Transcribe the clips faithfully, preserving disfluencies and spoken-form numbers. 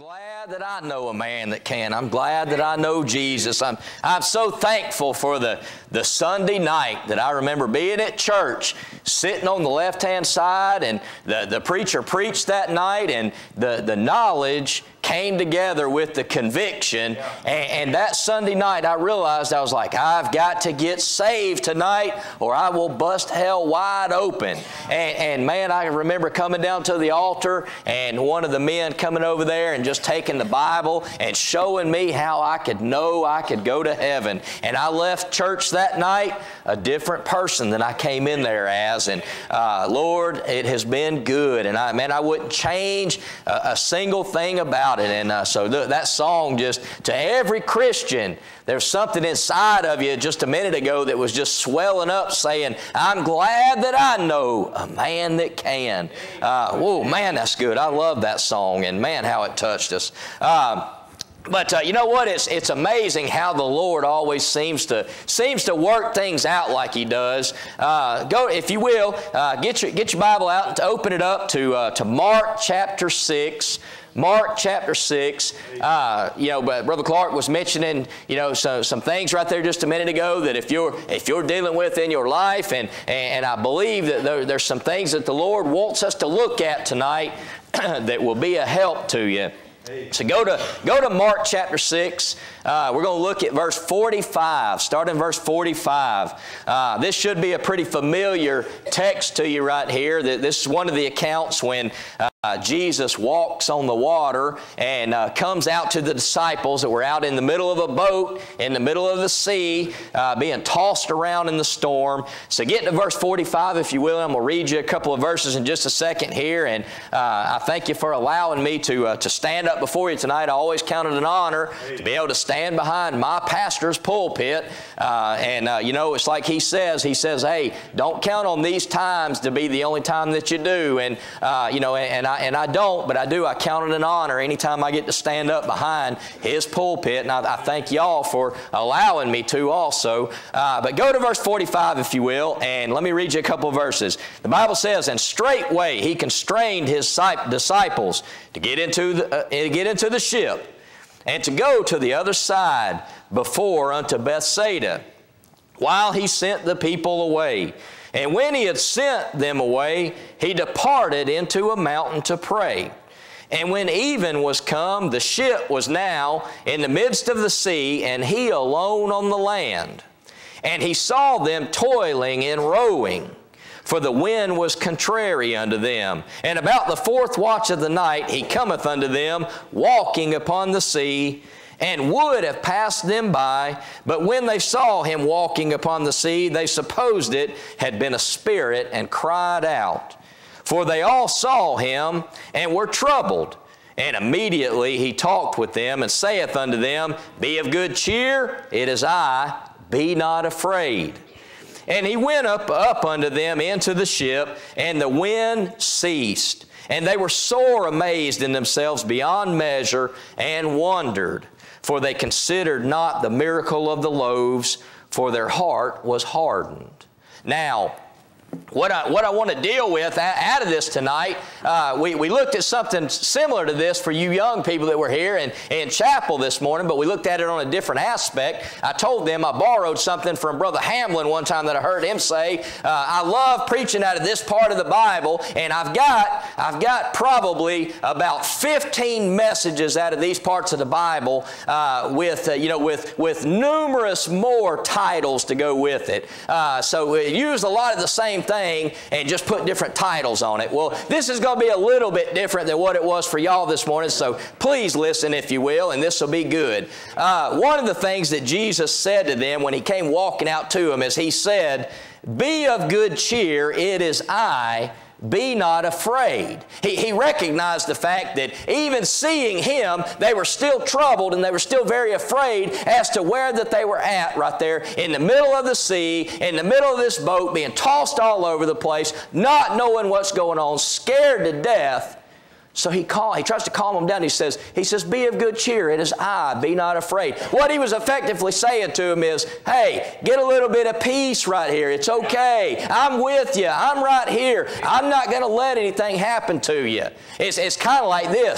glad that I know a man that can. I'm glad that I know Jesus. I'm, I'm so thankful for the, the Sunday night that I remember being at church, sitting on the left-hand side, and the, the preacher preached that night, and the, the knowledge came together with the conviction. And, and that Sunday night, I realized, I was like, I've got to get saved tonight or I will bust hell wide open. And, and man, I remember coming down to the altar and one of the men coming over there and just taking the Bible and showing me how I could know I could go to heaven. And I left church that night a different person than I came in there as. And uh, Lord, it has been good. And I, man, I wouldn't change a, a single thing about it. And uh, so th that song, just to every Christian, there's something inside of you just a minute ago that was just swelling up saying, I'm glad that I know a man that can. Uh, whoa, man, that's good. I love that song, and man, how it touched us. Um, But uh, you know what? It's, it's amazing how the Lord always seems to, seems to work things out like He does. Uh, go, if you will, uh, get, your, get your Bible out and open it up to, uh, to Mark chapter six. Mark chapter six. Uh, you know, but Brother Clark was mentioning, you know, so, some things right there just a minute ago that if you're, if you're dealing with in your life, and, and I believe that there, there's some things that the Lord wants us to look at tonight that will be a help to you. So go to, go to Mark chapter six. Uh, we're going to look at verse forty-five, start in verse forty-five. Uh, this should be a pretty familiar text to you right here. This is one of the accounts when uh, Jesus walks on the water and uh, comes out to the disciples that were out in the middle of a boat, in the middle of the sea, uh, being tossed around in the storm. So get to verse forty-five, if you will. I'm going to read you a couple of verses in just a second here. And uh, I thank you for allowing me to, uh, to stand up before you tonight. I always count it an honor to be able to stand behind my pastor's pulpit. Uh, and, uh, you know, it's like he says, he says, hey, don't count on these times to be the only time that you do. And, uh, you know, and I, and I don't, but I do. I count it an honor anytime I get to stand up behind his pulpit. And I, I thank y'all for allowing me to also. Uh, but go to verse forty-five, if you will, and let me read you a couple of verses. The Bible says, and straightway he constrained his disciples to get into the, uh, get into the ship, and to go to the other side before unto Bethsaida, while he sent the people away. And when he had sent them away, he departed into a mountain to pray. And when even was come, the ship was now in the midst of the sea, and he alone on the land. And he saw them toiling in rowing, for the wind was contrary unto them. And about the fourth watch of the night he cometh unto them, walking upon the sea, and would have passed them by. But when they saw him walking upon the sea, they supposed it had been a spirit, and cried out. For they all saw him, and were troubled. And immediately he talked with them, and saith unto them, Be of good cheer, it is I, be not afraid. And he went up, up unto them into the ship, and the wind ceased. And they were sore amazed in themselves beyond measure, and wondered. For they considered not the miracle of the loaves, for their heart was hardened. Now, What I, what I want to deal with out of this tonight, uh, we, we looked at something similar to this for you young people that were here in, in chapel this morning, but we looked at it on a different aspect. I told them I borrowed something from Brother Hamlin one time that I heard him say. Uh, I love preaching out of this part of the Bible, and I've got, I've got probably about fifteen messages out of these parts of the Bible uh, with, uh, you know, with, with numerous more titles to go with it. Uh, so we used a lot of the same thing and just put different titles on it. Well, this is going to be a little bit different than what it was for y'all this morning, so please listen, if you will, and this will be good. Uh, one of the things that Jesus said to them when he came walking out to them is he said, Be of good cheer, it is I, be not afraid. He, he recognized the fact that even seeing him, they were still troubled and they were still very afraid as to where that they were at right there in the middle of the sea, in the middle of this boat, being tossed all over the place, not knowing what's going on, scared to death. So he call, he tries to calm them down. He says, he says, be of good cheer. It is I. Be not afraid. What he was effectively saying to him is, hey, get a little bit of peace right here. It's okay. I'm with you. I'm right here. I'm not going to let anything happen to you. It's, it's kind of like this.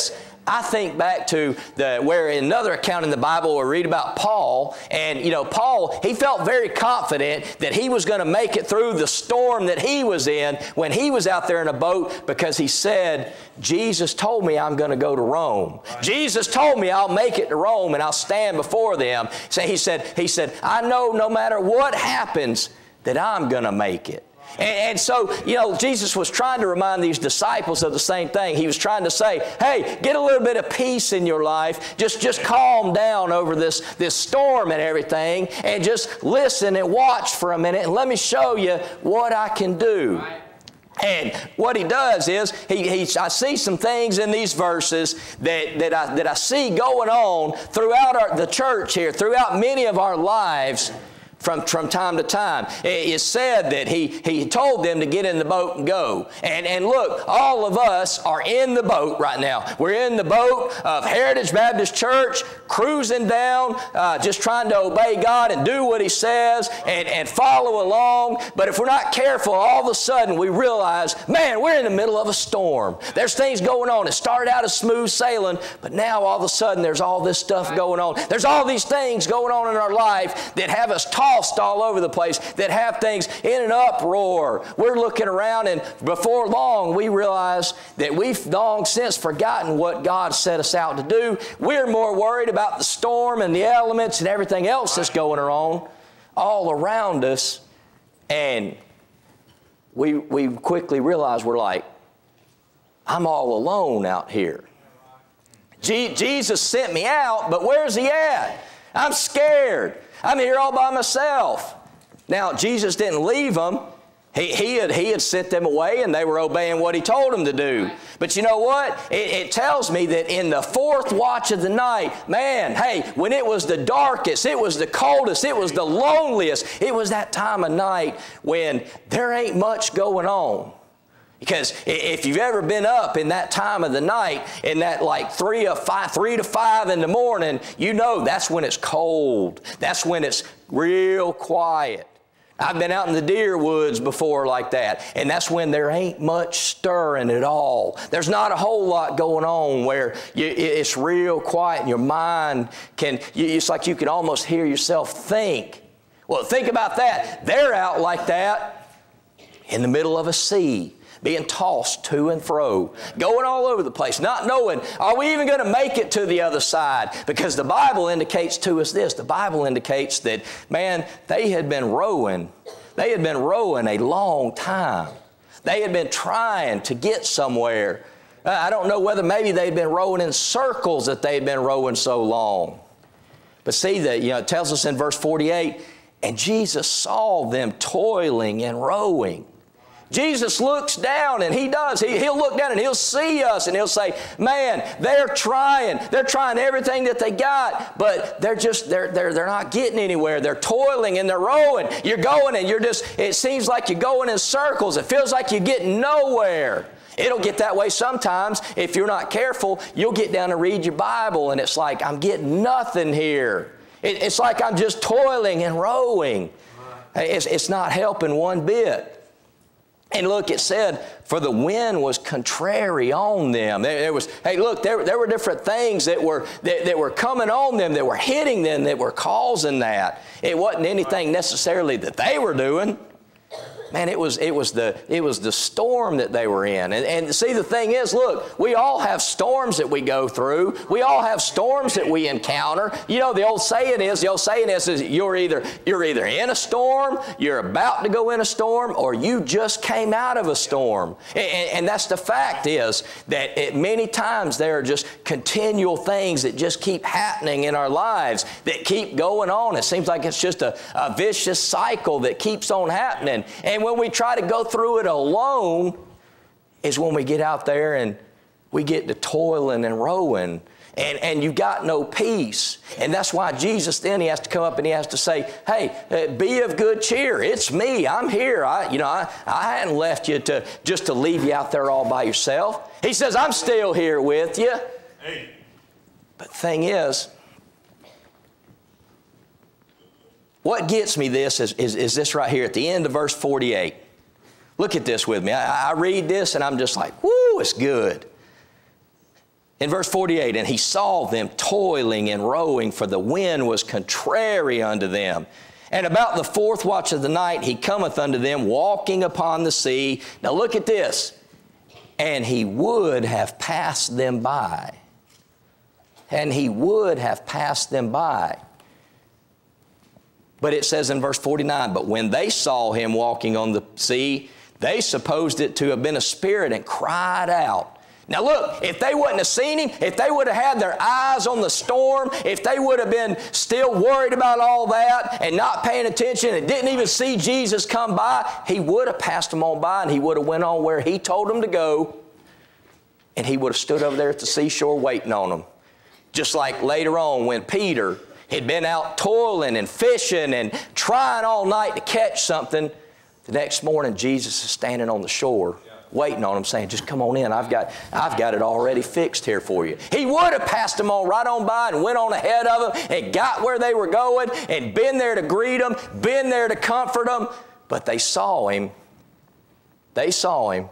I think back to the, where in another account in the Bible we read about Paul, and you know, Paul, he felt very confident that he was going to make it through the storm that he was in when he was out there in a boat, because he said, Jesus told me I'm going to go to Rome. Right. Jesus told me I'll make it to Rome and I'll stand before them. So he said, he said, I know no matter what happens that I'm going to make it. And, and so, you know, Jesus was trying to remind these disciples of the same thing. He was trying to say, hey, get a little bit of peace in your life. Just, just calm down over this, this storm and everything, and just listen and watch for a minute, and let me show you what I can do. And what he does is, he, he, I see some things in these verses that, that, I, that I see going on throughout our, the church here, throughout many of our lives, From, from time to time. It said that he, he told them to get in the boat and go. And, and look, all of us are in the boat right now. We're in the boat of Heritage Baptist Church, cruising down, uh, just trying to obey God and do what He says and, and follow along. But if we're not careful, all of a sudden we realize, man, we're in the middle of a storm. There's things going on. It started out as smooth sailing, but now all of a sudden there's all this stuff going on. There's all these things going on in our life that have us tossed all over the place, that have things in an uproar. We're looking around, and before long we realize that we've long since forgotten what God set us out to do. We're more worried about the storm and the elements and everything else that's going on all around us, and we, we quickly realize we're like, I'm all alone out here. Je- Jesus sent me out, but where's He at? I'm scared. I'm here all by myself. Now, Jesus didn't leave them. He, he, had, he had sent them away, and they were obeying what He told them to do. But you know what? It, it tells me that in the fourth watch of the night, man, hey, when it was the darkest, it was the coldest, it was the loneliest, it was that time of night when there ain't much going on. Because if you've ever been up in that time of the night, in that like three or five, three to five in the morning, you know that's when it's cold. That's when it's real quiet. I've been out in the deer woods before like that, and that's when there ain't much stirring at all. There's not a whole lot going on, where you, it's real quiet, and your mind can, it's like you can almost hear yourself think. Well, think about that. They're out like that in the middle of a sea, being tossed to and fro, going all over the place, not knowing, are we even going to make it to the other side? Because the Bible indicates to us this. The Bible indicates that, man, they had been rowing. They had been rowing a long time. They had been trying to get somewhere. I don't know whether maybe they'd been rowing in circles that they'd been rowing so long. But see, that, you know, it tells us in verse forty-eight, and Jesus saw them toiling and rowing. Jesus looks down, and He does. He, he'll look down and He'll see us, and He'll say, man, they're trying. They're trying everything that they got, but they're just, they're, they're, they're not getting anywhere. They're toiling and they're rowing. You're going and you're just, it seems like you're going in circles. It feels like you're getting nowhere. It'll get that way sometimes. If you're not careful, you'll get down and read your Bible, and it's like, I'm getting nothing here. It, it's like I'm just toiling and rowing. It's, it's not helping one bit. And look, it said, for the wind was contrary on them. There, there was, hey, look, there, there were different things that were, that, that were coming on them, that were hitting them, that were causing that. It wasn't anything necessarily that they were doing. Man, it was, it was the, it was the storm that they were in. And, and see, the thing is, look, we all have storms that we go through. We all have storms that we encounter. You know, the old saying is, the old saying is, is you're either, you're either in a storm, you're about to go in a storm, or you just came out of a storm. And, and that's the fact is that it, many times there are just continual things that just keep happening in our lives, that keep going on. It seems like it's just a, a vicious cycle that keeps on happening. And when we try to go through it alone is when we get out there and we get to toiling and rowing, and, and you've got no peace. And that's why Jesus then, He has to come up and He has to say, hey, uh, be of good cheer. It's me. I'm here. I, you know, I, I hadn't left you to just to leave you out there all by yourself. He says, I'm still here with you. Hey. But the thing is, what gets me this is, is, is this right here at the end of verse forty-eight. Look at this with me. I, I read this and I'm just like, whoo, it's good. In verse forty-eight, and he saw them toiling and rowing, for the wind was contrary unto them. And about the fourth watch of the night, he cometh unto them, walking upon the sea. Now look at this. And he would have passed them by. And he would have passed them by. But it says in verse forty-nine, but when they saw him walking on the sea, they supposed it to have been a spirit and cried out. Now look, if they wouldn't have seen him, if they would have had their eyes on the storm, if they would have been still worried about all that and not paying attention and didn't even see Jesus come by, he would have passed them on by and he would have went on where he told them to go, and he would have stood over there at the seashore waiting on them. Just like later on when Peter had been out toiling and fishing and trying all night to catch something, the next morning Jesus is standing on the shore waiting on him, saying, just come on in. I've got, I've got it already fixed here for you. He would have passed them on right on by and went on ahead of them and got where they were going and been there to greet them, been there to comfort them. But they saw him. They saw him.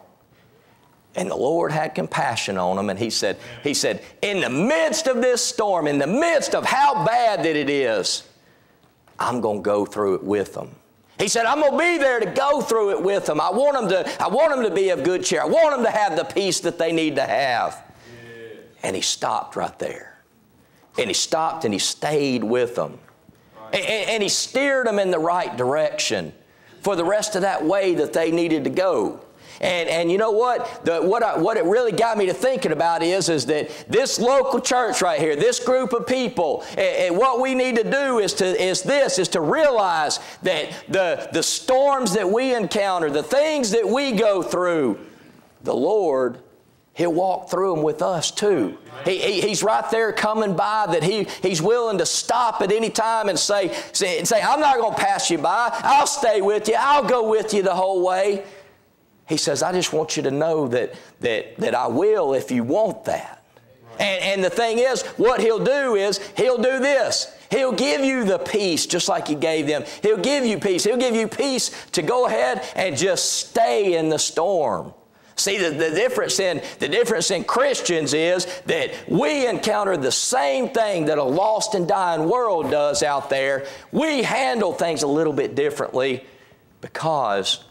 And the Lord had compassion on them. And he said, he said, in the midst of this storm, in the midst of how bad that it is, I'm going to go through it with them. He said, I'm going to be there to go through it with them. I want them to, I want them to be of good cheer. I want them to have the peace that they need to have. Yeah. And he stopped right there. And he stopped and he stayed with them. Right. And, and he steered them in the right direction for the rest of that way that they needed to go. And, and you know what? The, what, I, what it really got me to thinking about is, is that this local church right here, this group of people, and, and what we need to do is, to, is this, is to realize that the, the storms that we encounter, the things that we go through, the Lord, He'll walk through them with us too. He, he, he's right there coming by, that he, He's willing to stop at any time and say, say, say I'm not going to pass you by. I'll stay with you. I'll go with you the whole way. He says, I just want you to know that, that, that I will if you want that. And, and the thing is, what He'll do is, He'll do this. He'll give you the peace just like He gave them. He'll give you peace. He'll give you peace to go ahead and just stay in the storm. See, the, the, difference in, the difference in Christians is that we encounter the same thing that a lost and dying world does out there. We handle things a little bit differently because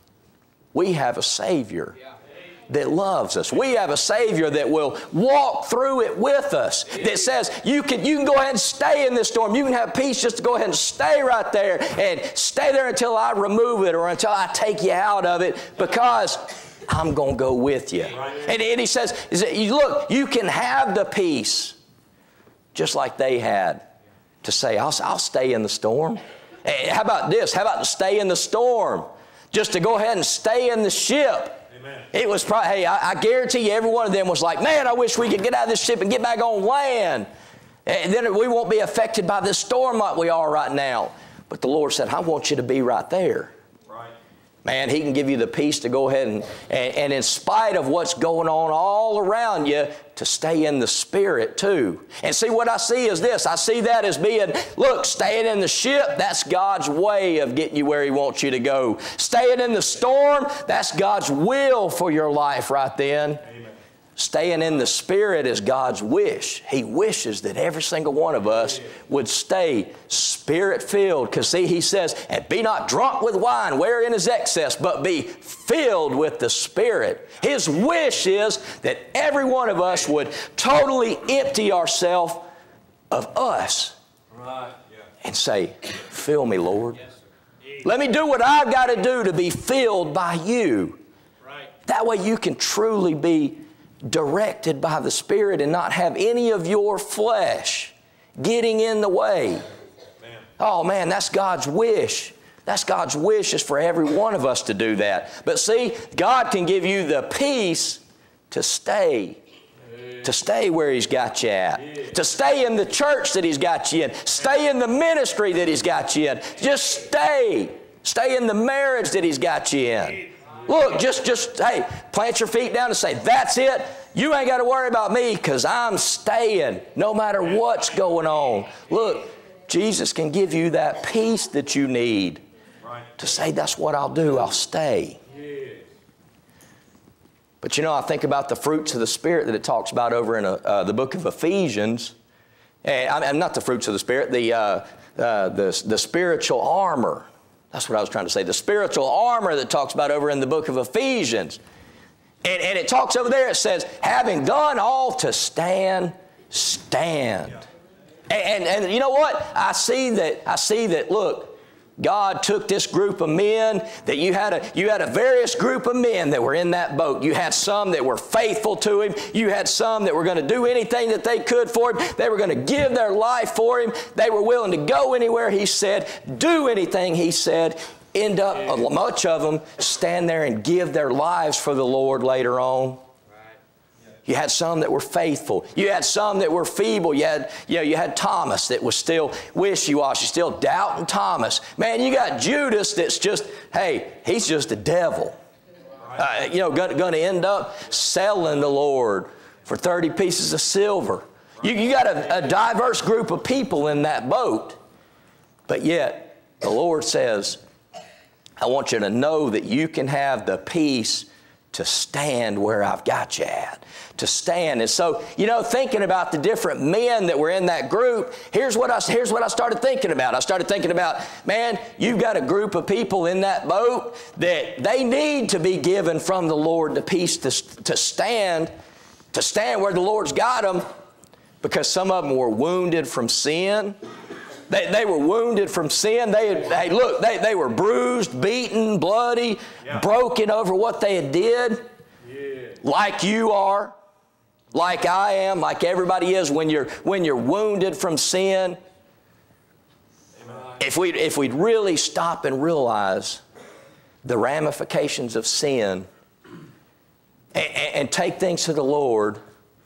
we have a Savior that loves us. We have a Savior that will walk through it with us, that says you can, you can go ahead and stay in this storm. You can have peace just to go ahead and stay right there and stay there until I remove it or until I take you out of it, because I'm going to go with you. And, and He says, look, you can have the peace just like they had to say, I'll, I'll stay in the storm. Hey, how about this? How about to stay in the storm? Just to go ahead and stay in the ship. Amen. It was probably, hey, I, I guarantee you every one of them was like, man, I wish we could get out of this ship and get back on land. And then we won't be affected by this storm like we are right now. But the Lord said, I want you to be right there. Right. Man, He can give you the peace to go ahead and, and, and in spite of what's going on all around you, to stay in the Spirit too. And see, what I see is this. I see that as being, look, staying in the ship, that's God's way of getting you where He wants you to go. Staying in the storm, that's God's will for your life right then. Amen. Staying in the Spirit is God's wish. He wishes that every single one of us would stay Spirit-filled. Because see, He says, and be not drunk with wine wherein is excess, but be filled with the Spirit. His wish is that every one of us would totally empty ourselves of us. Right. Yeah. And say, fill me, Lord. Yes, let me do what I've got to do to be filled by You. Right. That way you can truly be directed by the Spirit and not have any of your flesh getting in the way. Man. Oh man, that's God's wish. That's God's wish, is for every one of us to do that. But see, God can give you the peace to stay. Yeah. To stay where He's got you at. Yeah. To stay in the church that He's got you in. Stay in the ministry that He's got you in. Just stay. Stay in the marriage that He's got you in. Look, just, just, hey, plant your feet down and say, that's it. You ain't got to worry about me because I'm staying no matter what's going on. Look, Jesus can give you that peace that you need to say, that's what I'll do. I'll stay. But you know, I think about the fruits of the Spirit that it talks about over in a, uh, the book of Ephesians. And I mean, not the fruits of the Spirit, the, uh, uh, the, the spiritual armor. That's what I was trying to say. The spiritual armor that talks about over in the book of Ephesians. And, and it talks over there, it says, having done all to stand, stand. Yeah. And, and, and you know what? I see that, I see that, look, God took this group of men, that you had a you had a various group of men that were in that boat. You had some that were faithful to Him. You had some that were going to do anything that they could for Him. They were going to give their life for Him. They were willing to go anywhere He said, do anything He said. End up, much of them, stand there and give their lives for the Lord later on. You had some that were faithful. You had some that were feeble. You had, you know, you had Thomas that was still wishy-washy, still doubting Thomas. Man, you got Judas that's just, hey, he's just a devil. Uh, you know, going to end up selling the Lord for thirty pieces of silver. You, you got a, a diverse group of people in that boat. But yet, the Lord says, I want you to know that you can have the peace to stand where I've got you at. To stand. And so, you know, thinking about the different men that were in that group, here's what I, here's what I started thinking about. I started thinking about, man, you've got a group of people in that boat that they need to be given from the Lord the peace to, to stand, to stand where the Lord's got them, because some of them were wounded from sin. They, they were wounded from sin. They, had, hey, look, they, they were bruised, beaten, bloody, yeah. broken over what they had did, yeah. like you are. Like I am, like everybody is when you're, when you're wounded from sin. Amen. If we'd, if we'd really stop and realize the ramifications of sin and, and take things to the Lord,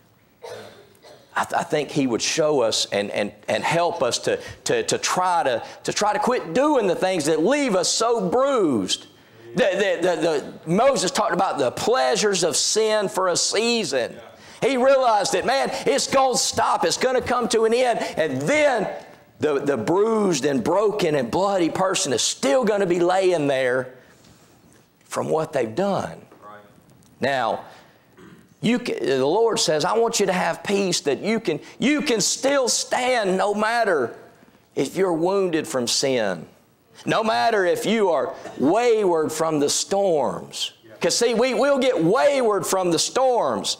I, th I think He would show us and, and, and help us to, to, to, try to, to try to quit doing the things that leave us so bruised. The, the, the, the, Moses talked about the pleasures of sin for a season. He realized that, man, it's going to stop. It's going to come to an end. And then the, the bruised and broken and bloody person is still going to be laying there from what they've done. Right. Now, you can, the Lord says, I want you to have peace that you can, you can still stand no matter if you're wounded from sin. No matter if you are wayward from the storms. Because see, we will get wayward from the storms.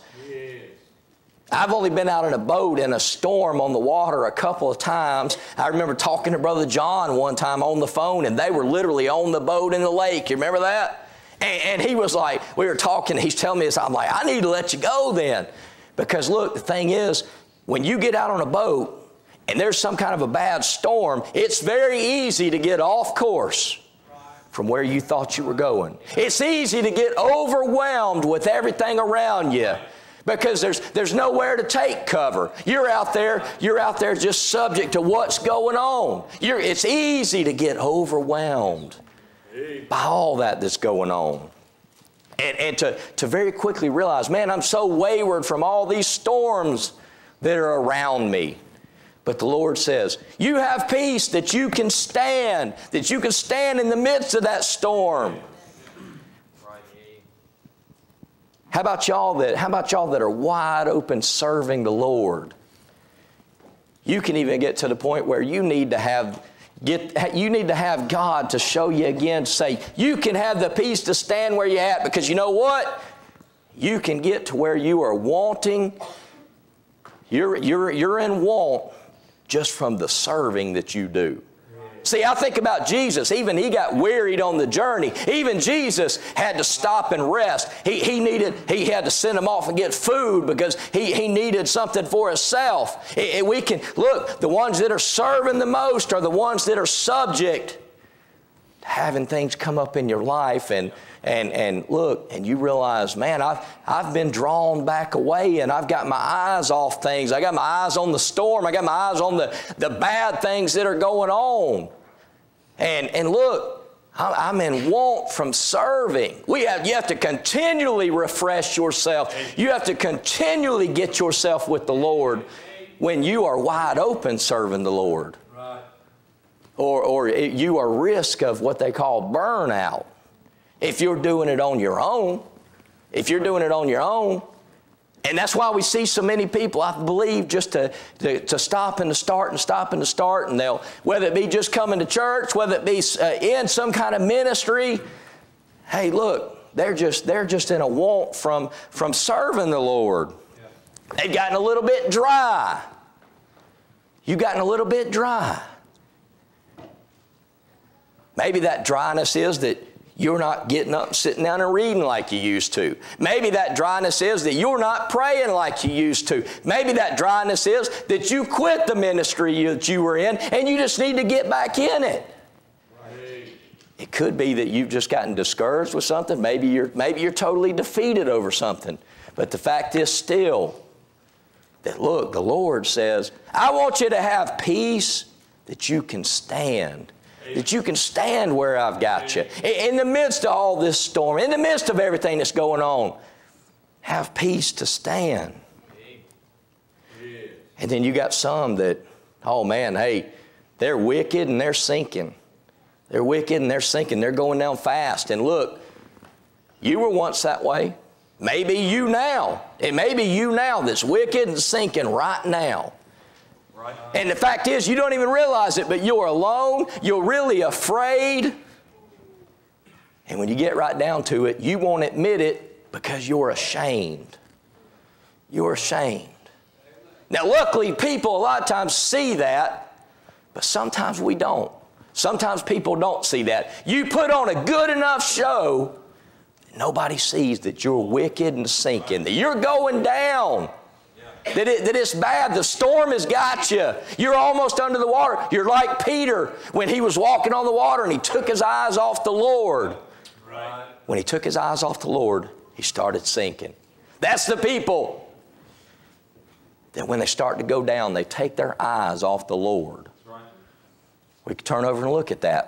I've only been out in a boat in a storm on the water a couple of times. I remember talking to Brother John one time on the phone, and they were literally on the boat in the lake. You remember that? And, and he was like, we were talking, he's telling me this. I'm like, I need to let you go then. Because look, the thing is, when you get out on a boat and there's some kind of a bad storm, it's very easy to get off course from where you thought you were going. It's easy to get overwhelmed with everything around you. Because there's, there's nowhere to take cover. You're out there, you're out there just subject to what's going on. You're, it's easy to get overwhelmed by all that that's going on. And, and to, to very quickly realize, man, I'm so wayward from all these storms that are around me. But the Lord says, you have peace that you can stand, that you can stand in the midst of that storm. How about y'all that, how about y'all that are wide open serving the Lord? You can even get to the point where you need to have, get, you need to have God to show you again, say, you can have the peace to stand where you're at, because you know what? You can get to where you are wanting, you're, you're, you're in want just from the serving that you do. See, I think about Jesus. Even He got wearied on the journey. Even Jesus had to stop and rest. He, he needed, he had to send him off and get food because he, he needed something for himself. And we can, look, the ones that are serving the most are the ones that are subject to having things come up in your life and, and, and look, and you realize, man, I've, I've been drawn back away and I've got my eyes off things. I got my eyes on the storm. I got my eyes on the, the bad things that are going on. And, and look, I'm in want from serving. We have, you have to continually refresh yourself. You have to continually get yourself with the Lord when you are wide open serving the Lord. Or, or you are risk of what they call burnout. If you're doing it on your own, if you're doing it on your own. And that's why we see so many people, I believe, just to, to, to stop and to start and stop and to start. And they'll, whether it be just coming to church, whether it be uh, in some kind of ministry, hey, look, they're just, they're just in a want from, from serving the Lord. Yeah. They've gotten a little bit dry. You've gotten a little bit dry. Maybe that dryness is that you're not getting up and sitting down and reading like you used to. Maybe that dryness is that you're not praying like you used to. Maybe that dryness is that you quit the ministry that you were in and you just need to get back in it. Right. It could be that you've just gotten discouraged with something. Maybe you're, maybe you're totally defeated over something. But the fact is still that, look, the Lord says, I want you to have peace that you can stand. That you can stand where I've got you. In the midst of all this storm, in the midst of everything that's going on, have peace to stand. And then you got some that, oh man, hey, they're wicked and they're sinking. They're wicked and they're sinking. They're going down fast. And look, you were once that way. Maybe you now. It may be you now that's wicked and sinking right now. Right. And the fact is, you don't even realize it, but you're alone. You're really afraid. And when you get right down to it, you won't admit it because you're ashamed. You're ashamed. Now, luckily, people a lot of times see that, but sometimes we don't. Sometimes people don't see that. You put on a good enough show, nobody sees that you're wicked and sinking, that you're going down. That, it, that it's bad. The storm has got you. You're almost under the water. You're like Peter when he was walking on the water and he took his eyes off the Lord. Right. When he took his eyes off the Lord, he started sinking. That's the people that when they start to go down, they take their eyes off the Lord. Right. We can turn over and look at that.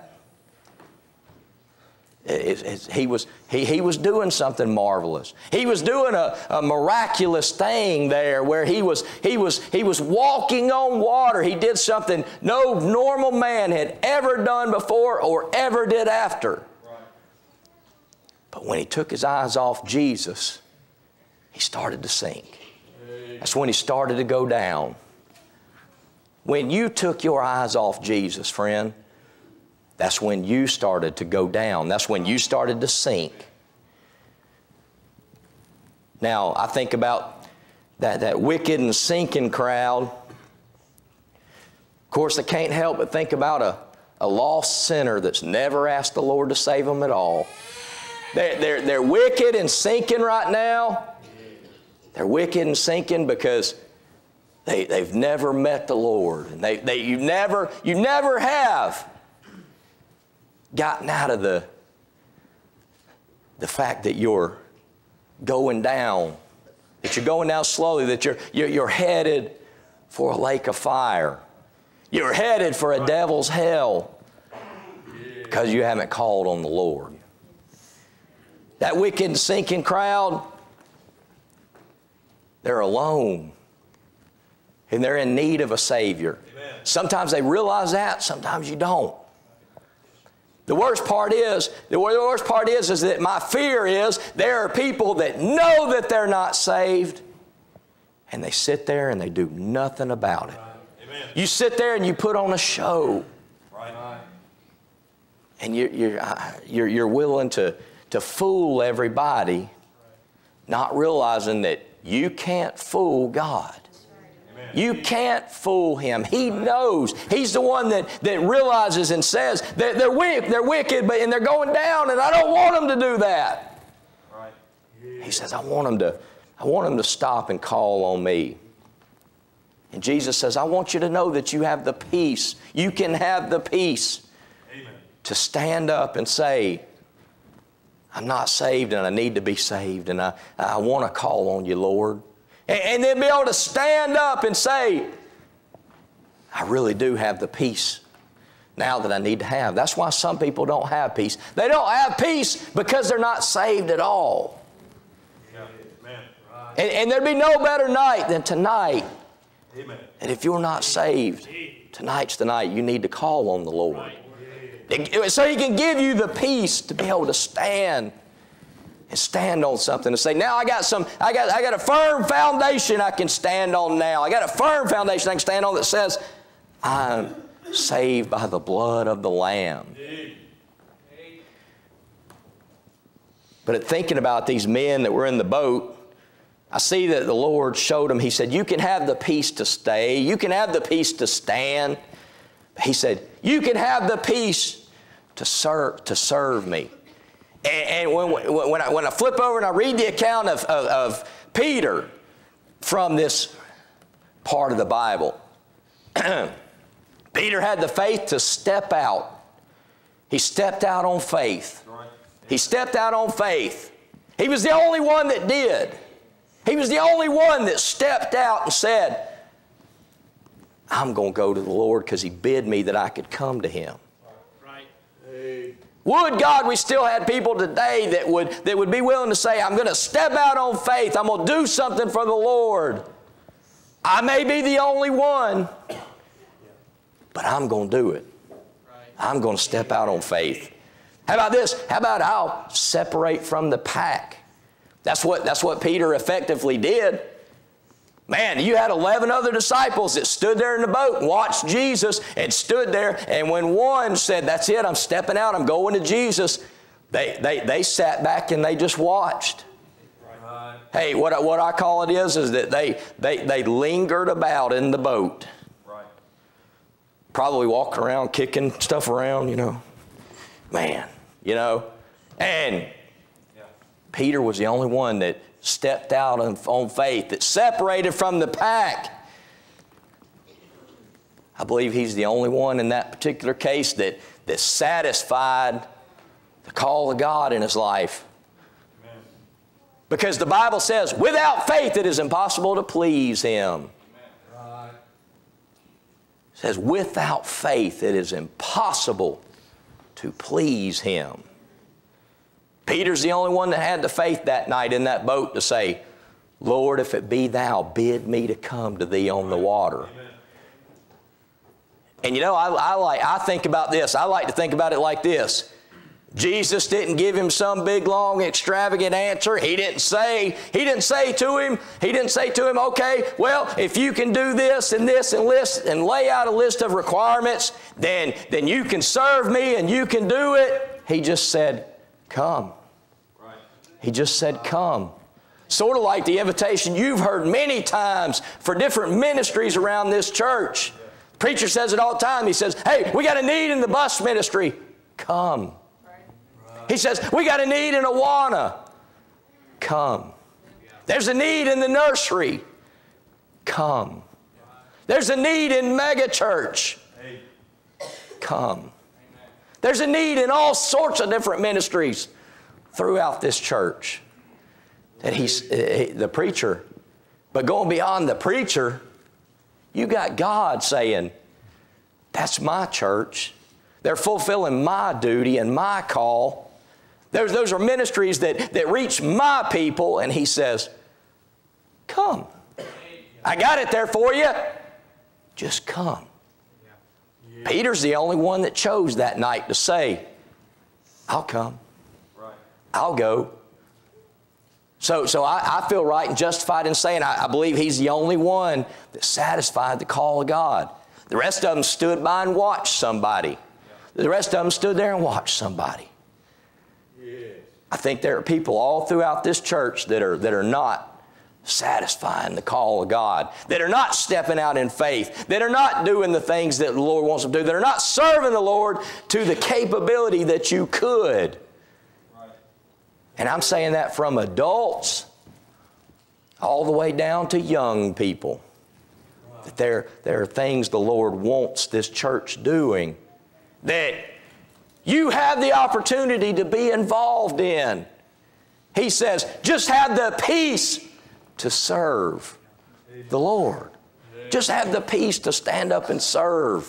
It, it, he, was, he, he was doing something marvelous. He was doing a, a miraculous thing there where he was, he, was, he was walking on water. He did something no normal man had ever done before or ever did after. Right. But when he took his eyes off Jesus, he started to sink. That's when he started to go down. When you took your eyes off Jesus, friend, that's when you started to go down. That's when you started to sink. Now, I think about that, that wicked and sinking crowd. Of course, I can't help but think about a, a lost sinner that's never asked the Lord to save them at all. They're, they're, they're wicked and sinking right now. They're wicked and sinking because they, they've never met the Lord. And they, they, you, never, you never have gotten out of the, the fact that you're going down, that you're going down slowly, that you're, you're, you're headed for a lake of fire. You're headed for a devil's hell because you haven't called on the Lord. That wicked and sinking crowd, they're alone and they're in need of a Savior. Amen. Sometimes they realize that, sometimes you don't. The worst part is, the worst part is, is that my fear is there are people that know that they're not saved and they sit there and they do nothing about it. Amen. You sit there and you put on a show. Right. And you're, you're, you're, you're willing to, to fool everybody, not realizing that you can't fool God. You can't fool Him. He knows. He's the one that, that realizes and says that they're, wick, they're wicked but, and they're going down, and I don't want them to do that. Right. He says, I want them to, I want them to stop and call on me. And Jesus says, I want you to know that you have the peace. You can have the peace. Amen. To stand up and say, I'm not saved and I need to be saved, and I, I want to call on you, Lord. And then be able to stand up and say, I really do have the peace now that I need to have. That's why some people don't have peace. They don't have peace because they're not saved at all. Yeah. Amen. Right. And, and there'd be no better night than tonight. Amen. And if you're not saved, tonight's the night you need to call on the Lord. Right. So He can give you the peace to be able to stand and stand on something and say, now I got some, I got, I got a firm foundation I can stand on now. I got a firm foundation I can stand on that says, I'm saved by the blood of the Lamb. But at thinking about these men that were in the boat, I see that the Lord showed them, He said, you can have the peace to stay. You can have the peace to stand. He said, you can have the peace to serve, to serve me. And, and when, when, I, when I flip over and I read the account of, of, of Peter from this part of the Bible, Peter had the faith to step out. He stepped out on faith. He stepped out on faith. He was the only one that did. He was the only one that stepped out and said, I'm going to go to the Lord because He bid me that I could come to Him. Right. Hey. Would God we still had people today that would, that would be willing to say, I'm going to step out on faith. I'm going to do something for the Lord. I may be the only one, but I'm going to do it. I'm going to step out on faith. How about this? How about I'll separate from the pack? That's what, that's what Peter effectively did. Man, you had eleven other disciples that stood there in the boat and watched Jesus and stood there. And when one said, that's it, I'm stepping out, I'm going to Jesus, they, they, they sat back and they just watched. Right. Hey, what I, what I call it is, is that they, they, they lingered about in the boat. Right. Probably walking around, kicking stuff around, you know. Man, you know. And Peter was the only one that stepped out on, on faith, that separated from the pack. I believe he's the only one in that particular case that, that satisfied the call of God in his life. Amen. Because the Bible says, without faith it is impossible to please Him. Right. It says, without faith it is impossible to please Him. Peter's the only one that had the faith that night in that boat to say, Lord, if it be Thou, bid me to come to Thee on the water. Amen. And you know, I, I, like, I think about this. I like to think about it like this. Jesus didn't give him some big, long, extravagant answer. He didn't say, he didn't say to him, he didn't say to him, okay, well, if you can do this and this and list and lay out a list of requirements, then, then you can serve me and you can do it. He just said, come. Right. He just said, come. Sort of like the invitation you've heard many times for different ministries around this church. Yeah. The preacher says it all the time. He says, hey, we got a need in the bus ministry. Come. Right. He says, we got a need in Awana. Come. Yeah. There's a need in the nursery. Come. Yeah. There's a need in mega church. Hey. Come. There's a need in all sorts of different ministries throughout this church. That he's the preacher. But going beyond the preacher, you got God saying, that's my church. They're fulfilling my duty and my call. There's, those are ministries that, that reach my people. And He says, come. I got it there for you. Just come. Peter's the only one that chose that night to say, I'll come. Right. I'll go. So, so I, I feel right and justified in saying I, I believe he's the only one that satisfied the call of God. The rest of them stood by and watched somebody. Yeah. The rest of them stood there and watched somebody. Yes. I think there are people all throughout this church that are, that are not satisfying the call of God, that are not stepping out in faith, that are not doing the things that the Lord wants them to do, that are not serving the Lord to the capability that you could. Right. And I'm saying that from adults all the way down to young people. Wow. That there, there are things the Lord wants this church doing that you have the opportunity to be involved in. He says, just have the peace to serve the Lord. Just have the peace to stand up and serve.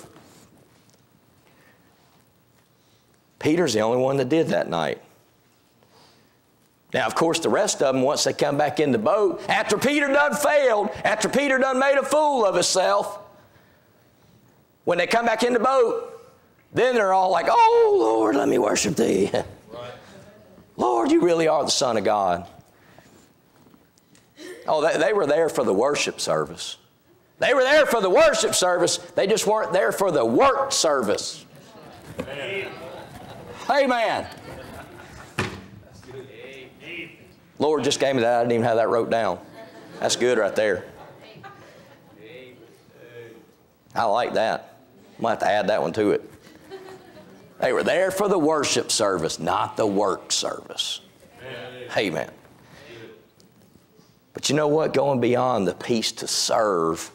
Peter's the only one that did that night. Now, of course, the rest of them, once they come back in the boat, after Peter done failed, after Peter done made a fool of himself, when they come back in the boat, then they're all like, oh, Lord, let me worship Thee. Right. Lord, you really are the Son of God. Oh, they, they were there for the worship service. They were there for the worship service. They just weren't there for the work service. Amen. Amen. Lord just gave me that. I didn't even have that wrote down. That's good right there. I like that. I'm going to have to add that one to it. They were there for the worship service, not the work service. Amen. But you know what? Going beyond the peace to serve,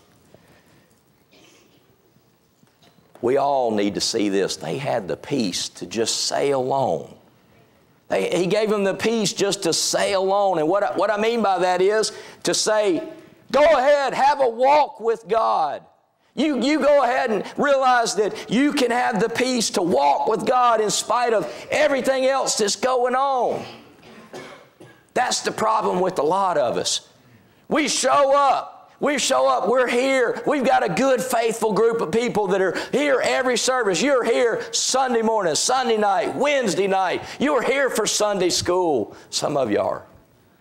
we all need to see this. They had the peace to just sail on. They, he gave them the peace just to sail on. And what I, what I mean by that is to say, go ahead, have a walk with God. You, you go ahead and realize that you can have the peace to walk with God in spite of everything else that's going on. That's the problem with a lot of us. We show up. We show up. We're here. We've got a good, faithful group of people that are here every service. You're here Sunday morning, Sunday night, Wednesday night. You're here for Sunday school. Some of you are.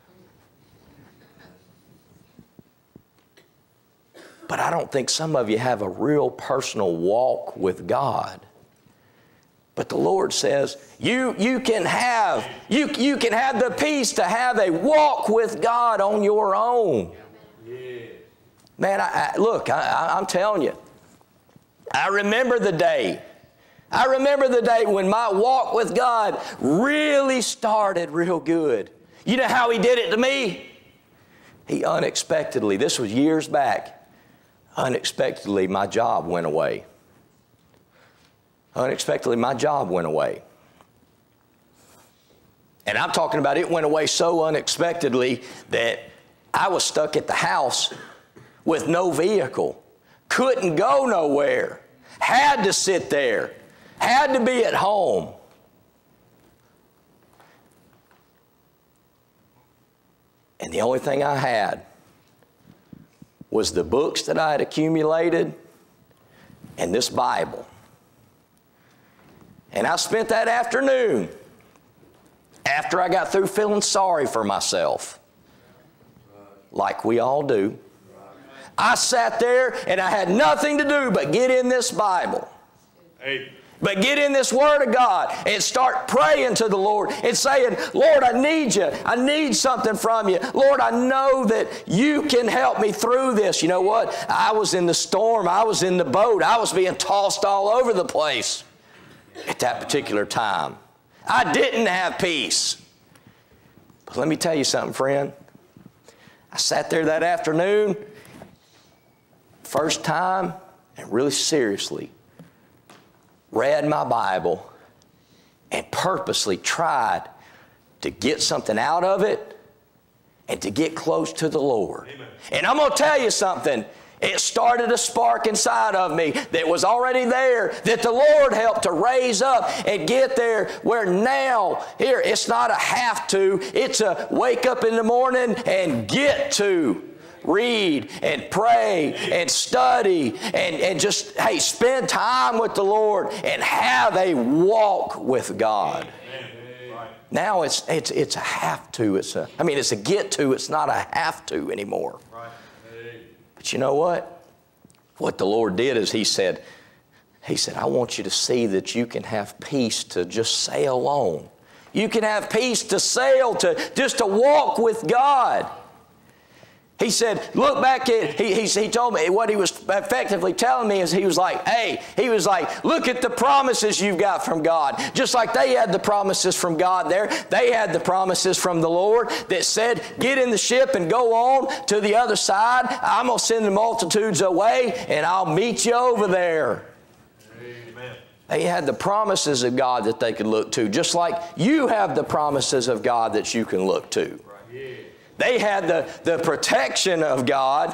But I don't think some of you have a real personal walk with God. But the Lord says, you, you can have, you, you can have the peace to have a walk with God on your own. Man, I, I, look, I, I'm telling you, I remember the day. I remember the day when my walk with God really started real good. You know how He did it to me? He unexpectedly, this was years back, unexpectedly my job went away. Unexpectedly my job went away. And I'm talking about it went away so unexpectedly that I was stuck at the house with no vehicle. Couldn't go nowhere. Had to sit there. Had to be at home. And the only thing I had was the books that I had accumulated and this Bible. And I spent that afternoon, after I got through feeling sorry for myself, like we all do, I sat there and I had nothing to do but get in this Bible. Hey. But get in this Word of God and start praying to the Lord and saying, Lord, I need you. I need something from you. Lord, I know that you can help me through this. You know what? I was in the storm. I was in the boat. I was being tossed all over the place at that particular time. I didn't have peace. But let me tell you something, friend. I sat there that afternoon, first time, and really seriously read my Bible and purposely tried to get something out of it and to get close to the Lord. Amen. And I'm going to tell you something. It started a spark inside of me that was already there, that the Lord helped to raise up and get there, where now, here, it's not a have to, it's a wake up in the morning and get to. Read and pray and study and, and just, hey, spend time with the Lord and have a walk with God. Amen. Now it's, it's, it's a have to. It's a, I mean, it's a get to. It's not a have to anymore. Right. But you know what? What the Lord did is He said, He said, I want you to see that you can have peace to just sail on. You can have peace to sail, to just to walk with God. He said, look back at, he, he, he told me what he was effectively telling me is he was like, hey, he was like, look at the promises you've got from God. Just like they had the promises from God there, they had the promises from the Lord that said, get in the ship and go on to the other side. I'm going to send the multitudes away and I'll meet you over there. Amen. They had the promises of God that they could look to, just like you have the promises of God that you can look to. Right. Yeah. They had the, the protection of God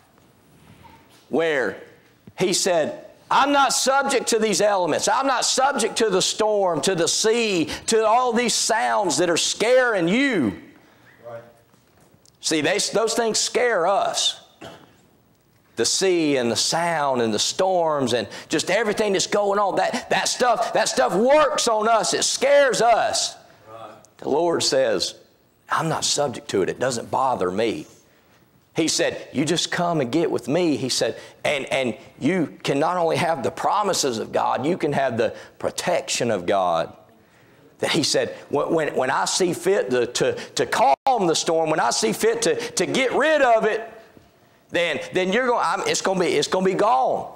where He said, I'm not subject to these elements. I'm not subject to the storm, to the sea, to all these sounds that are scaring you. Right. See, they, those things scare us. The sea and the sound and the storms and just everything that's going on. That, that stuff, that stuff works on us. It scares us. Right. The Lord says, I'm not subject to it. It doesn't bother me. He said, you just come and get with me. He said, and, and you can not only have the promises of God, you can have the protection of God. That he said, when, when, when I see fit to, to, to calm the storm, when I see fit to, to get rid of it, then, then you're going, I'm, it's going to be, it's going to be gone.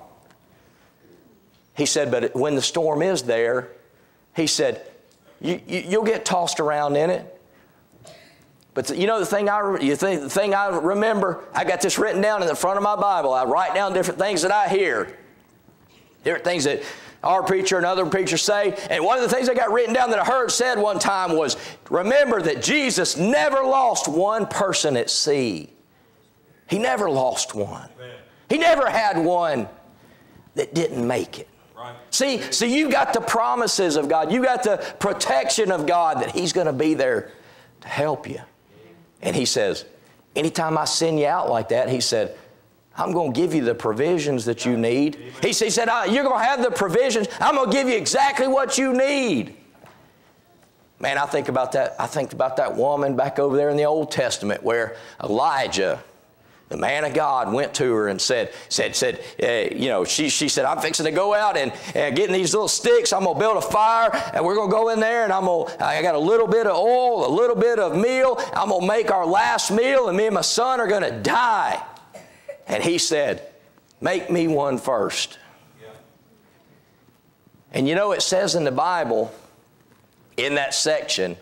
He said, but when the storm is there, he said, you, you, you'll get tossed around in it. But the, you know the thing I you think, the thing I remember, I got this written down in the front of my Bible. I write down different things that I hear, different things that our preacher and other preachers say. And one of the things I got written down that I heard said one time was, remember that Jesus never lost one person at sea. He never lost one. Amen. He never had one that didn't make it. Right. See, see, you got the promises of God. You got the protection of God that He's going to be there to help you. And He says, anytime I send you out like that, He said, I'm going to give you the provisions that you need. He said, you're going to have the provisions. I'm going to give you exactly what you need. Man, I think about that. I think about that woman back over there in the Old Testament where Elijah, the man of God, went to her and said, said, said, uh, you know, she, she said, I'm fixing to go out and, and getting these little sticks. I'm going to build a fire and we're going to go in there and I'm going to, I got a little bit of oil, a little bit of meal. I'm going to make our last meal and me and my son are going to die. And he said, make me one first. Yeah. And you know, it says in the Bible, in that section,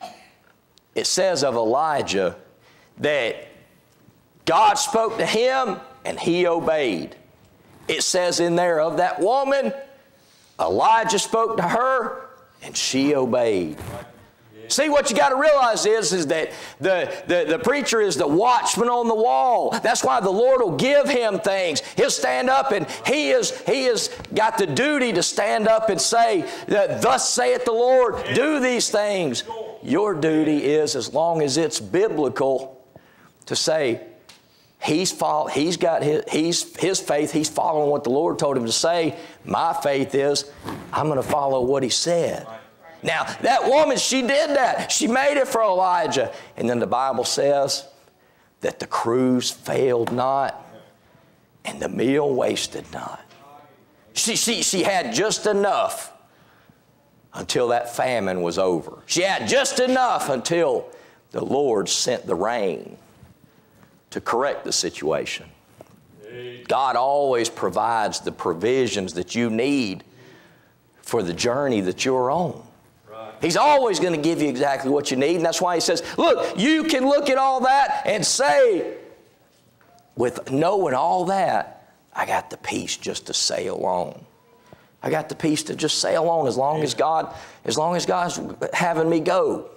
it says of Elijah that God spoke to him and he obeyed. It says in there of that woman, Elijah spoke to her and she obeyed. See, what you got to realize is, is that the, the, the preacher is the watchman on the wall. That's why the Lord will give him things. He'll stand up and he is he has got the duty to stand up and say, that, thus saith the Lord, do these things. Your duty is, as long as it's biblical, to say, he's follow, he's got his, he's, his faith, he's following what the Lord told him to say. My faith is, I'm going to follow what He said. Now, that woman, she did that. She made it for Elijah. And then the Bible says that the cruse failed not and the meal wasted not. She, she, she had just enough until that famine was over. She had just enough until the Lord sent the rain to correct the situation. God always provides the provisions that you need for the journey that you're on. He's always going to give you exactly what you need. And that's why He says, look, you can look at all that and say, with knowing all that, I got the peace just to sail on. I got the peace to just sail on as long as God, as long as God's having me go.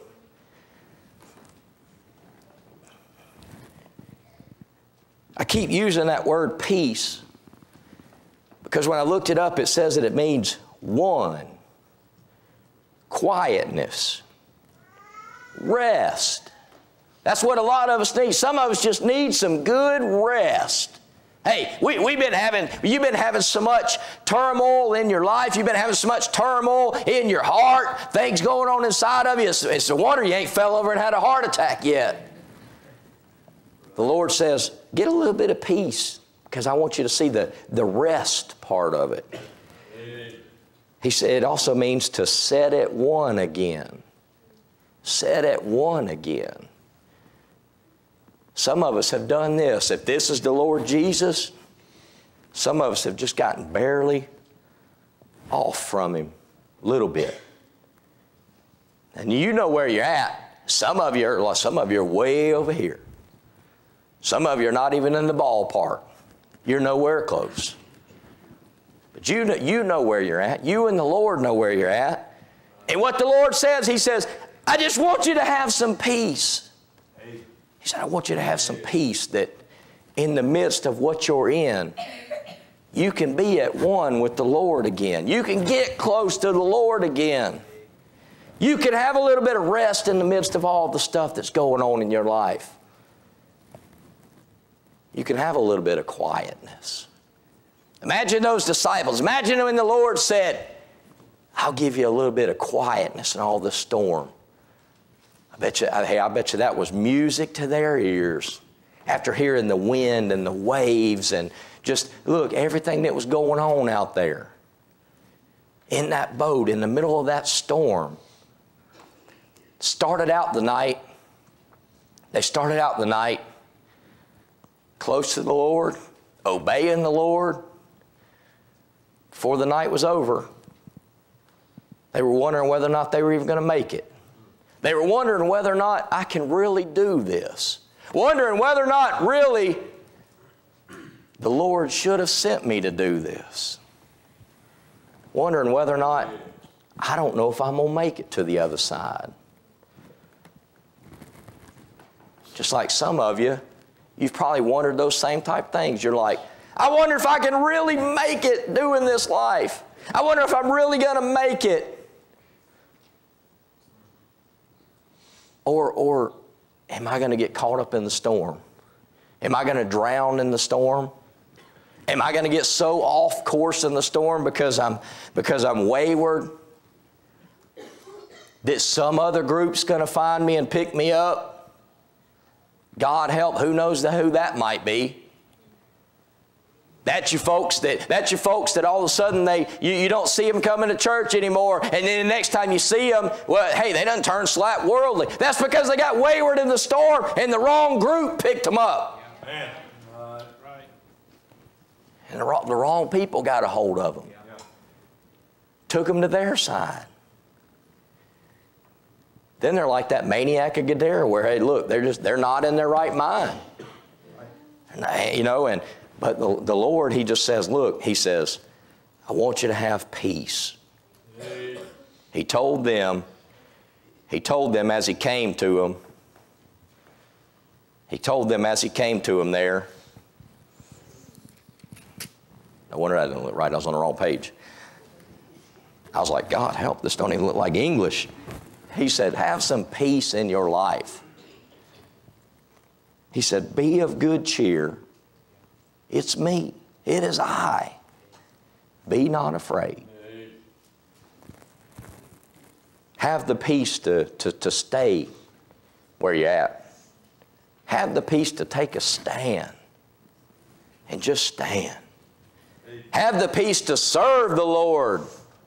I keep using that word peace because when I looked it up, it says that it means one. Quietness, rest. That's what a lot of us need. Some of us just need some good rest. Hey, we, we've been having, you've been having so much turmoil in your life. You've been having so much turmoil in your heart. Things going on inside of you. It's, it's a wonder you ain't fell over and had a heart attack yet. The Lord says, get a little bit of peace because I want you to see the, the rest part of it. He said it also means to set at one again. Set at one again. Some of us have done this. If this is the Lord Jesus, some of us have just gotten barely off from Him a little bit. And you know where you're at. Some of you are, some of you are way over here. Some of you are not even in the ballpark. You're nowhere close. But you know, you know where you're at. You and the Lord know where you're at. And what the Lord says, He says, I just want you to have some peace. He said, I want you to have some peace that in the midst of what you're in, you can be at one with the Lord again. You can get close to the Lord again. You can have a little bit of rest in the midst of all the stuff that's going on in your life. You can have a little bit of quietness. Imagine those disciples. Imagine when the Lord said, I'll give you a little bit of quietness in all this storm. I bet you, hey, I bet you that was music to their ears. After hearing the wind and the waves and just, look, everything that was going on out there. In that boat, in the middle of that storm. Started out the night, they started out the night close to the Lord, obeying the Lord. Before the night was over, they were wondering whether or not they were even going to make it. They were wondering whether or not I can really do this. Wondering whether or not really the Lord should have sent me to do this. Wondering whether or not I don't know if I'm going to make it to the other side. Just like some of you, you've probably wondered those same type things. You're like, I wonder if I can really make it doing this life. I wonder if I'm really going to make it. Or, or am I going to get caught up in the storm? Am I going to drown in the storm? Am I going to get so off course in the storm because I'm, because I'm wayward that some other group's going to find me and pick me up? God help, who knows who that might be. That's your folks that, that's your folks that all of a sudden they, you, you don't see them coming to church anymore, and then the next time you see them, well, hey, they done turned slap worldly. That's because they got wayward in the storm and the wrong group picked them up. Amen. Uh, right. And the, the wrong people got a hold of them. Yeah. Took them to their side. Then they're like that maniac of Gadara where, hey, look, they're just, they're not in their right mind. And, you know, and, but the, the Lord, He just says, look, He says, I want you to have peace. He told them, He told them as He came to them, He told them as He came to them there. No wonder I didn't look right. I was on the wrong page. I was like, God help, this don't even look like English. He said, have some peace in your life. He said, be of good cheer. It's me. It is I. Be not afraid. Have the peace to, to, to stay where you're at. Have the peace to take a stand and just stand. Have the peace to serve the Lord.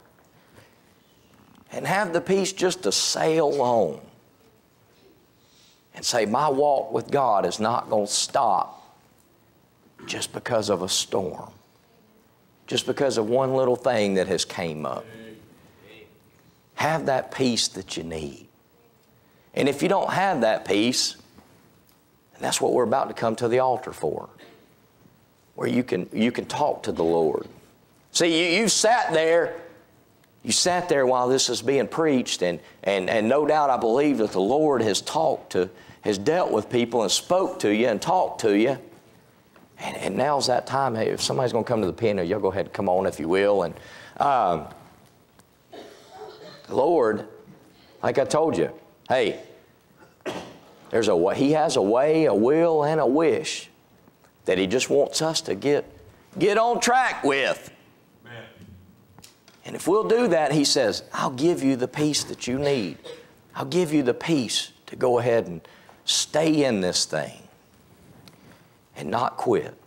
And have the peace just to sail on and say, my walk with God is not going to stop just because of a storm, just because of one little thing that has came up. Have that peace that you need. And if you don't have that peace, that's what we're about to come to the altar for, where you can, you can talk to the Lord. See, you, you've sat there You sat there while this is being preached, and, and, and no doubt I believe that the Lord has talked to, has dealt with people and spoke to you and talked to you. And, and now's that time. Hey, if somebody's going to come to the piano, y'all go ahead and come on if you will. And um, the Lord, like I told you, hey, there's a way, He has a way, a will, and a wish that He just wants us to get, get on track with. And if we'll do that, He says, I'll give you the peace that you need. I'll give you the peace to go ahead and stay in this thing and not quit.